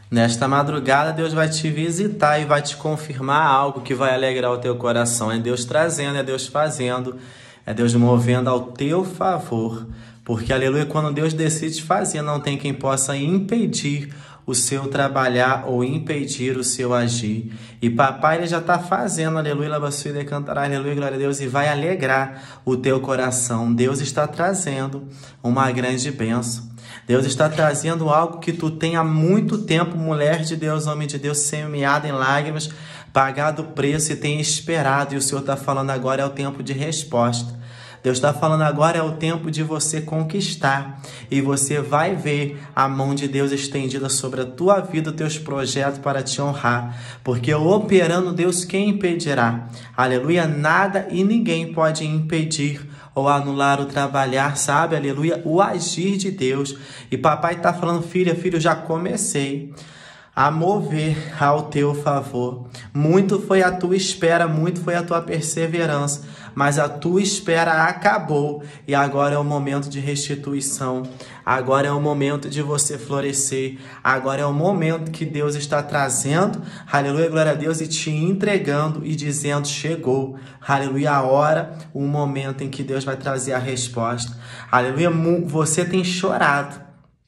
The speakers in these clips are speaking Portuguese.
Nesta madrugada, Deus vai te visitar e vai te confirmar algo que vai alegrar o teu coração. É Deus trazendo, é Deus fazendo, é Deus movendo ao teu favor. Porque, aleluia, quando Deus decide fazer, não tem quem possa impedir o seu trabalhar ou impedir o seu agir. E papai, ele já está fazendo, aleluia, lavassuida e cantará, aleluia, glória a Deus, e vai alegrar o teu coração. Deus está trazendo uma grande bênção. Deus está trazendo algo que tu tem há muito tempo, mulher de Deus, homem de Deus, semeado em lágrimas, pagado o preço e tem esperado. E o Senhor está falando agora é o tempo de resposta. Deus está falando agora é o tempo de você conquistar. E você vai ver a mão de Deus estendida sobre a tua vida, os teus projetos para te honrar. Porque operando Deus, quem impedirá? Aleluia, nada e ninguém pode impedir ou anular o trabalhar, sabe? Aleluia, o agir de Deus. E papai está falando, filha, filho, já comecei a mover ao teu favor. Muito foi a tua espera, muito foi a tua perseverança, mas a tua espera acabou e agora é o momento de restituição. Agora é o momento de você florescer. Agora é o momento que Deus está trazendo, aleluia, glória a Deus, e te entregando e dizendo, chegou, aleluia, a hora, o momento em que Deus vai trazer a resposta. Aleluia, você tem chorado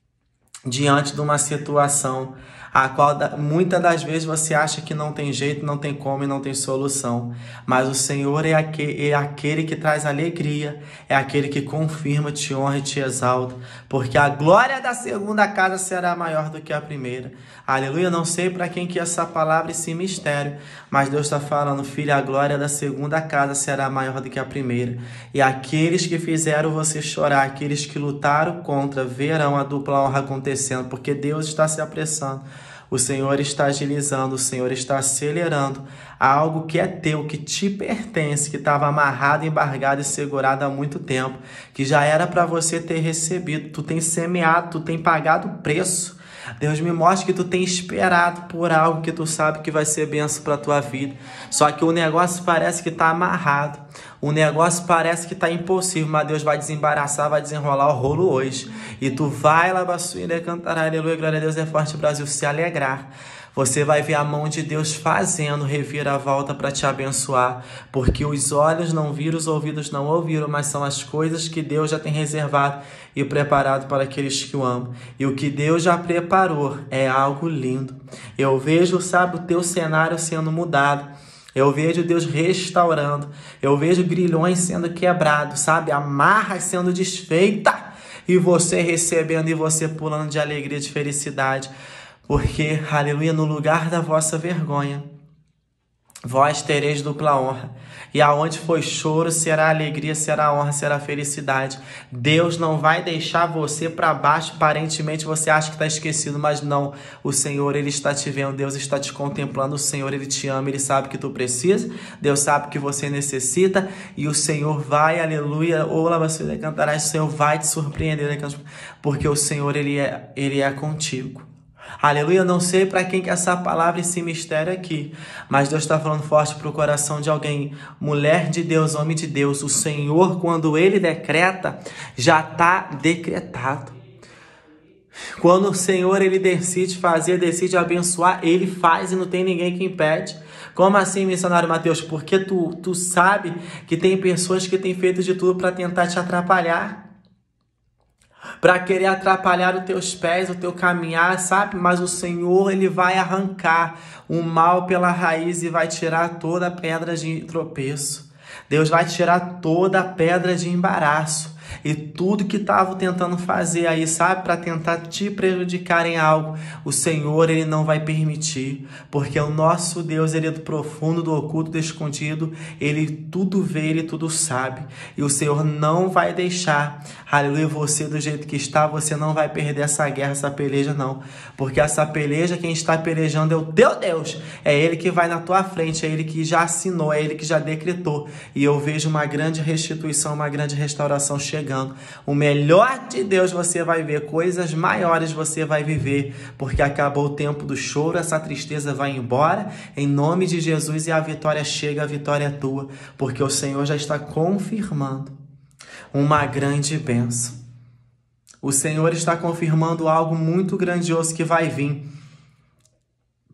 diante de uma situação a qual muitas das vezes você acha que não tem jeito, não tem como e não tem solução. Mas o Senhor é aquele que traz alegria, é aquele que confirma, te honra e te exalta, porque a glória da segunda casa será maior do que a primeira. Aleluia, não sei para quem que é essa palavra, esse mistério, mas Deus está falando, filha, a glória da segunda casa será maior do que a primeira. E aqueles que fizeram você chorar, aqueles que lutaram contra, verão a dupla honra acontecendo, porque Deus está se apressando. O Senhor está agilizando, o Senhor está acelerando algo que é teu, que te pertence, que estava amarrado, embargado e segurado há muito tempo, que já era para você ter recebido. Tu tem semeado, tu tem pagado o preço. Deus me mostra que tu tem esperado por algo que tu sabe que vai ser bênção para a tua vida. Só que o negócio parece que está amarrado. O negócio parece que está impossível, mas Deus vai desembaraçar, vai desenrolar o rolo hoje. E tu vai lá, bassuíra, cantar, aleluia, glória a Deus, é forte Brasil, se alegrar. Você vai ver a mão de Deus fazendo reviravolta para te abençoar, porque os olhos não viram, os ouvidos não ouviram, mas são as coisas que Deus já tem reservado e preparado para aqueles que o amam. E o que Deus já preparou é algo lindo. Eu vejo, sabe, o teu cenário sendo mudado. Eu vejo Deus restaurando. Eu vejo grilhões sendo quebrados, sabe? Amarras sendo desfeitas. E você recebendo e você pulando de alegria, de felicidade. Porque, aleluia, no lugar da vossa vergonha, vós tereis dupla honra. E aonde foi choro, será alegria, será honra, será felicidade. Deus não vai deixar você para baixo. Aparentemente você acha que está esquecido, mas não. O Senhor, Ele está te vendo. Deus está te contemplando. O Senhor, Ele te ama. Ele sabe que tu precisa. Deus sabe que você necessita. E o Senhor vai, aleluia, ola você cantará. O Senhor vai te surpreender. Porque o Senhor, Ele é contigo. Aleluia, eu não sei para quem que é essa palavra, esse mistério aqui, mas Deus está falando forte para o coração de alguém. Mulher de Deus, homem de Deus, o Senhor, quando Ele decreta, já está decretado. Quando o Senhor, Ele decide fazer, decide abençoar, Ele faz e não tem ninguém que impede. Como assim, missionário Mateus? Porque tu sabe que tem pessoas que têm feito de tudo para tentar te atrapalhar, para querer atrapalhar os teus pés, o teu caminhar, sabe? Mas o Senhor, Ele vai arrancar o mal pela raiz e vai tirar toda a pedra de tropeço. Deus vai tirar toda a pedra de embaraço. E tudo que estavam tentando fazer aí, sabe, para tentar te prejudicar em algo, o Senhor, Ele não vai permitir, porque o nosso Deus, Ele é do profundo, do oculto, do escondido, Ele tudo vê, Ele tudo sabe, e o Senhor não vai deixar, aleluia, você do jeito que está, você não vai perder essa guerra, essa peleja não, porque essa peleja, quem está pelejando é o teu Deus, é Ele que vai na tua frente, é Ele que já assinou, é Ele que já decretou, e eu vejo uma grande restituição, uma grande restauração chegando. O melhor de Deus você vai ver, coisas maiores você vai viver, porque acabou o tempo do choro, essa tristeza vai embora, em nome de Jesus, e a vitória chega, a vitória é tua, porque o Senhor já está confirmando uma grande bênção. O Senhor está confirmando algo muito grandioso que vai vir.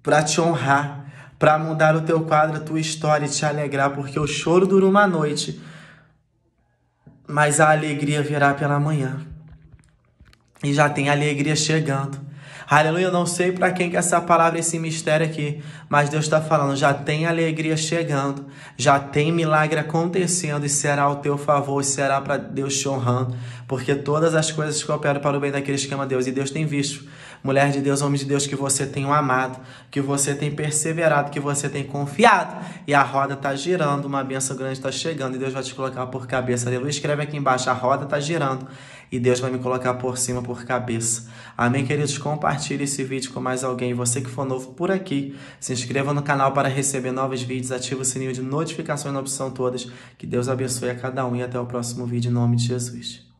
para te honrar, para mudar o teu quadro, a tua história e te alegrar, porque o choro dura uma noite, mas a alegria virá pela manhã. E já tem alegria chegando. Aleluia, eu não sei para quem que é essa palavra, esse mistério aqui, mas Deus está falando, já tem alegria chegando, já tem milagre acontecendo e será ao teu favor, e será para Deus te honrando, porque todas as coisas cooperam para o bem daqueles que amam a Deus, e Deus tem visto, mulher de Deus, homem de Deus, que você tem amado, que você tem perseverado, que você tem confiado, e a roda está girando, uma bênção grande está chegando, e Deus vai te colocar por cabeça. Aleluia, escreve aqui embaixo, a roda está girando, e Deus vai me colocar por cima, por cabeça. Amém, queridos? Compartilhe esse vídeo com mais alguém. Você que for novo por aqui, se inscreva no canal para receber novos vídeos. Ative o sininho de notificações na opção todas. Que Deus abençoe a cada um e até o próximo vídeo em nome de Jesus.